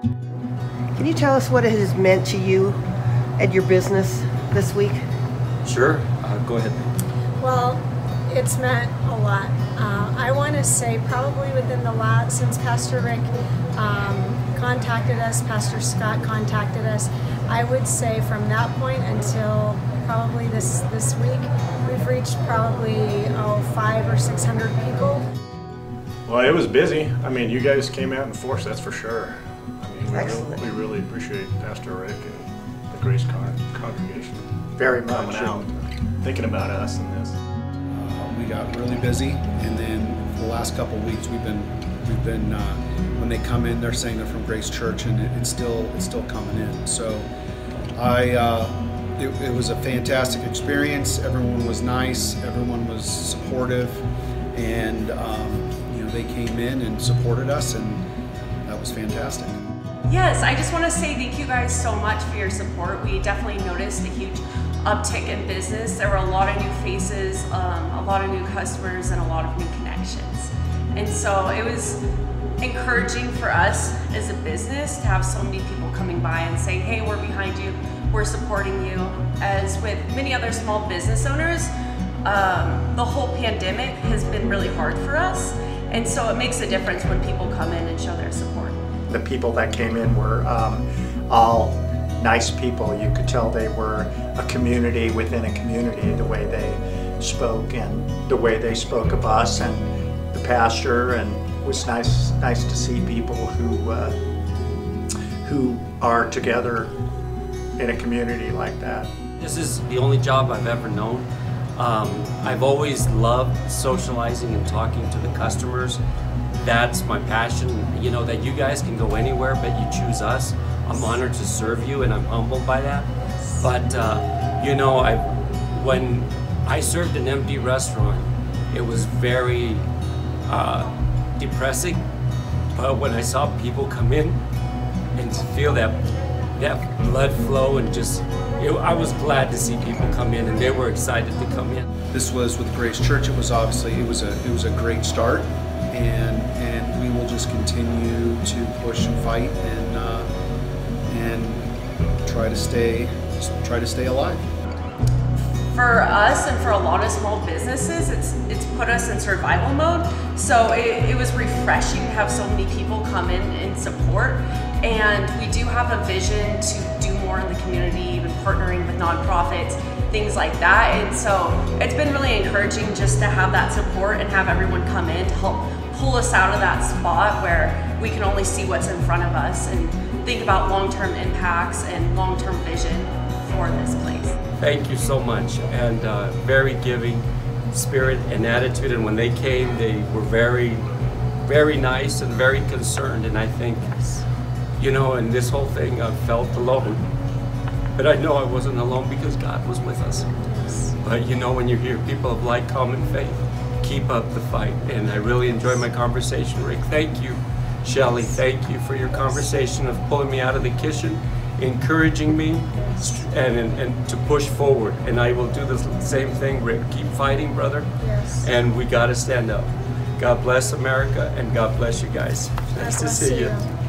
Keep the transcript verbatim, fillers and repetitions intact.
Can you tell us what it has meant to you and your business this week? Sure, uh, go ahead. Well, it's meant a lot. Uh, I want to say probably within the last, since Pastor Rick um, contacted us, Pastor Scott contacted us, I would say from that point until probably this, this week, we've reached probably, oh, five or six hundred people. Well, it was busy. I mean, you guys came out in force, that's for sure. I mean, we, Excellent. really, we really appreciate Pastor Rick and the Grace Con congregation. Very much. Coming out, thinking about us and this. Uh, we got really busy, and then the last couple of weeks we've been, we've been uh, when they come in, they're saying they're from Grace Church, and it, it's still, it's still coming in. So, I, uh, it, it was a fantastic experience. Everyone was nice. Everyone was supportive, and um, you know, they came in and supported us, and that was fantastic. Yes, I just want to say thank you guys so much for your support. We definitely noticed a huge uptick in business. There were a lot of new faces, um, a lot of new customers, and a lot of new connections. And so it was encouraging for us as a business to have so many people coming by and saying, hey, we're behind you, we're supporting you. As with many other small business owners, um, the whole pandemic has been really hard for us. And so it makes a difference when people come in and show their support. The people that came in were um, all nice people. You could tell they were a community within a community, the way they spoke and the way they spoke of us and the pastor, and it was nice nice to see people who uh, who are together in a community like that. This is the only job I've ever known. Um, I've always loved socializing and talking to the customers. That's my passion, you know, that you guys can go anywhere but you choose us. I'm honored to serve you, and I'm humbled by that. But, uh, you know, I, when I served an empty restaurant, it was very uh, depressing. But when I saw people come in and feel that, that blood flow, and just, it, I was glad to see people come in, and they were excited to come in. This was with Grace Church. It was obviously, it was a, it was a great start. And and we will just continue to push and fight and uh, and try to stay try to stay alive. For us and for a lot of small businesses, it's it's put us in survival mode. So it, it was refreshing to have so many people come in and support. And we do have a vision to do more in the community, even partnering with nonprofits, things like that. And so it's been really encouraging just to have that support and have everyone come in to help pull us out of that spot where we can only see what's in front of us and think about long-term impacts and long-term vision for this place. Thank you so much, and uh, very giving spirit and attitude, and when they came, they were very, very nice and very concerned, and I think, you know, in this whole thing, I felt alone, but I know I wasn't alone because God was with us. But you know, when you hear people of like common faith, keep up the fight, and I really enjoyed my conversation. Rick, thank you. Shelley, thank you for your conversation of pulling me out of the kitchen, encouraging me, and, and, and to push forward. And I will do the same thing, Rick. Keep fighting, brother. Yes. And we got to stand up. God bless America, and God bless you guys. Nice to see you.